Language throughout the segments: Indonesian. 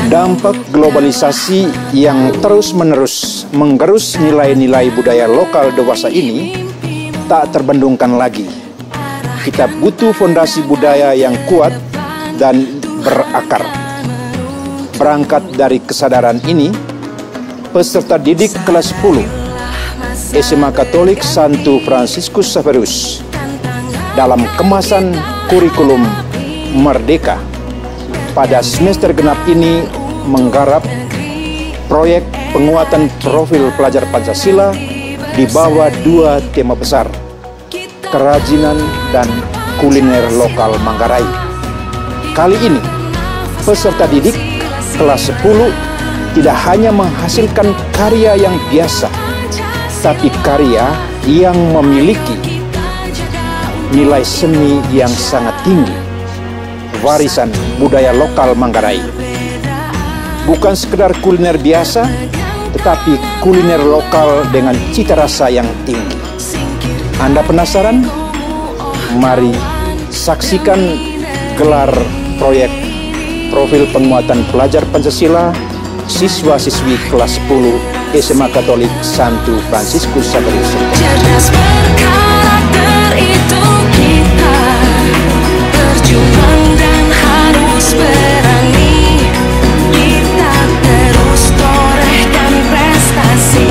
Dampak globalisasi yang terus-menerus menggerus nilai-nilai budaya lokal dewasa ini tak terbendungkan lagi. Kita butuh fondasi budaya yang kuat dan berakar. Berangkat dari kesadaran ini, peserta didik kelas 10 SMA Katolik Santo Fransiskus Xaverius dalam kemasan kurikulum Merdeka pada semester genap ini menggarap proyek penguatan profil pelajar Pancasila di bawah dua tema besar, kerajinan dan kuliner lokal Manggarai. Kali ini, peserta didik kelas 10 tidak hanya menghasilkan karya yang biasa, tapi karya yang memiliki nilai seni yang sangat tinggi, warisan budaya lokal Manggarai. Bukan sekedar kuliner biasa, tetapi kuliner lokal dengan cita rasa yang tinggi. Anda penasaran? Mari saksikan gelar proyek profil penguatan pelajar Pancasila siswa-siswi kelas 10 SMA Katolik Santo Fransiskus Xaverius. Cerdas berkarakter itu kita, berjuang dan harus berani. Kita terus torehkan prestasi.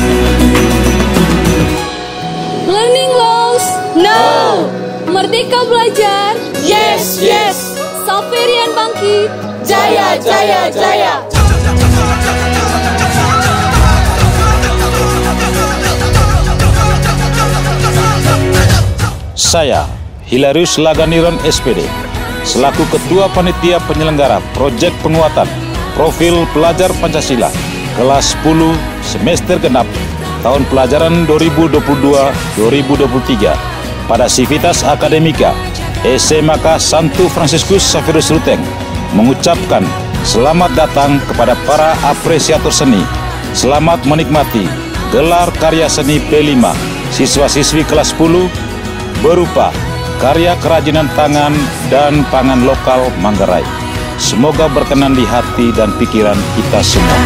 Learning loss? No! Merdeka belajar? Yes, yes! Xaverian bangkit? Jaya, jaya, jaya! Saya, Hilarius Laganiron SPD, selaku Ketua Panitia Penyelenggara Proyek Penguatan Profil Pelajar Pancasila kelas 10 semester genap tahun pelajaran 2022-2023 pada Sivitas Akademika SMK Santo Fransiskus Xaverius Ruteng mengucapkan selamat datang kepada para apresiator seni. Selamat menikmati gelar karya seni P5 siswa-siswi kelas 10 berupa karya kerajinan tangan dan pangan lokal Manggarai. Semoga berkenan di hati dan pikiran kita semua.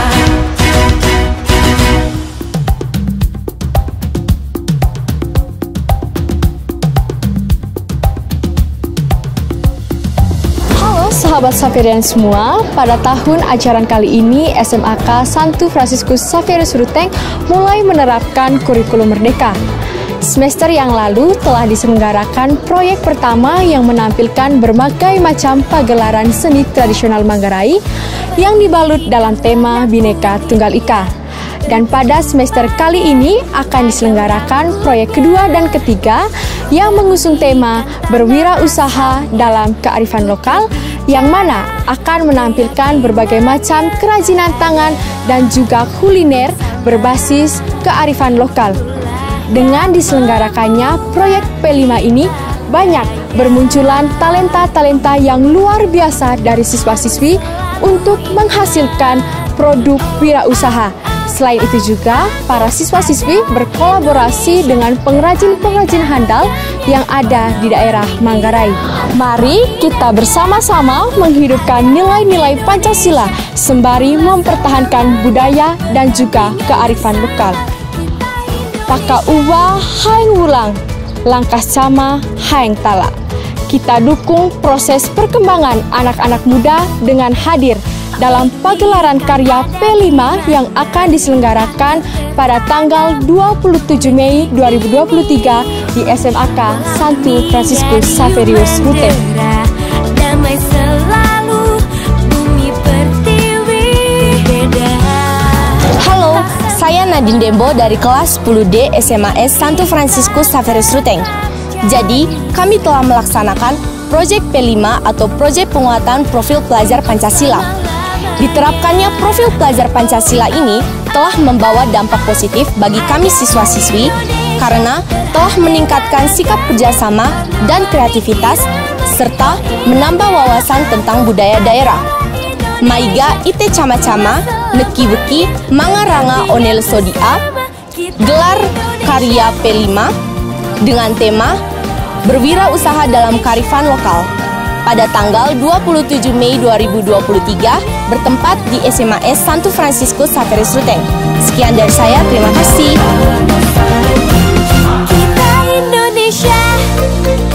Halo sahabat Xaverian semua, pada tahun ajaran kali ini SMAK Santo Fransiskus Xaverius Ruteng mulai menerapkan kurikulum Merdeka. Semester yang lalu telah diselenggarakan proyek pertama yang menampilkan berbagai macam pagelaran seni tradisional Manggarai yang dibalut dalam tema Bhinneka Tunggal Ika. Dan pada semester kali ini akan diselenggarakan proyek kedua dan ketiga yang mengusung tema berwirausaha dalam kearifan lokal, yang mana akan menampilkan berbagai macam kerajinan tangan dan juga kuliner berbasis kearifan lokal. Dengan diselenggarakannya proyek P5 ini, banyak bermunculan talenta-talenta yang luar biasa dari siswa-siswi untuk menghasilkan produk wirausaha. Selain itu juga, para siswa-siswi berkolaborasi dengan pengrajin-pengrajin handal yang ada di daerah Manggarai. Mari kita bersama-sama menghidupkan nilai-nilai Pancasila sembari mempertahankan budaya dan juga kearifan lokal. Paka uwa haeng wulang, langkah sama haeng tala. Kita dukung proses perkembangan anak-anak muda dengan hadir dalam pagelaran karya P5 yang akan diselenggarakan pada tanggal 27 Mei 2023 di SMAK Santo Fransiskus Xaverius Ruteng. Damai selalu, bumi pertiwi beda. Halo, saya Nadine Dembo dari kelas 10D SMAS Santo Fransiskus Xaverius Ruteng. Jadi, kami telah melaksanakan proyek P5 atau proyek penguatan profil pelajar Pancasila. Diterapkannya profil pelajar Pancasila ini telah membawa dampak positif bagi kami siswa-siswi karena telah meningkatkan sikap kerjasama dan kreativitas serta menambah wawasan tentang budaya daerah. Maiga ite cama-cama, neki buki, mangaranga onel sodia, gelar karya P5 dengan tema berwirausaha dalam kearifan lokal. pada tanggal 27 Mei 2023 bertempat di SMAS Santo Franciscus Xavierus Ruteng. Sekian dari saya, terima kasih. Kita Indonesia.